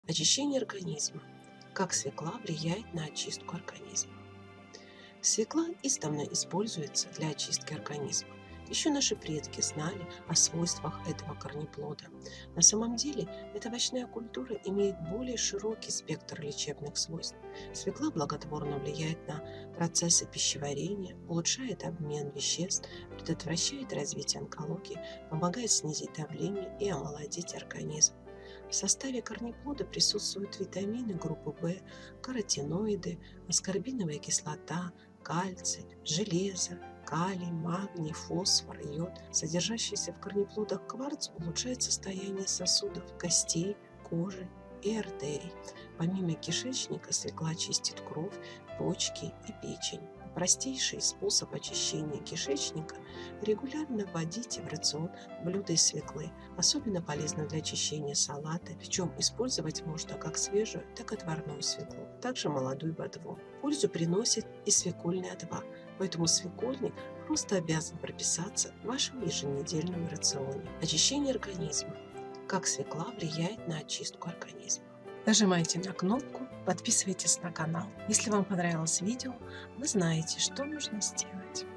Очищение организма. Как свекла влияет на очистку организма. Свекла издавна используется для очистки организма. Еще наши предки знали о свойствах этого корнеплода. На самом деле, эта овощная культура имеет более широкий спектр лечебных свойств. Свекла благотворно влияет на процессы пищеварения, улучшает обмен веществ, предотвращает развитие онкологии, помогает снизить давление и омолодить организм. В составе корнеплода присутствуют витамины группы В, каротиноиды, аскорбиновая кислота, кальций, железо, калий, магний, фосфор, йод. Содержащийся в корнеплодах кварц улучшает состояние сосудов, костей, кожи и артерий. Помимо кишечника свекла чистит кровь, почки и печень. Простейший способ очищения кишечника – регулярно вводите в рацион блюда из свеклы. Особенно полезно для очищения салата, причем использовать можно как свежую, так и отварную свеклу, также молодую ботву. Пользу приносит и свекольный отвар, поэтому свекольник просто обязан прописаться в вашем еженедельном рационе. Очищение организма. Как свекла влияет на очистку организма. Нажимайте на кнопку, подписывайтесь на канал. Если вам понравилось видео, вы знаете, что нужно сделать.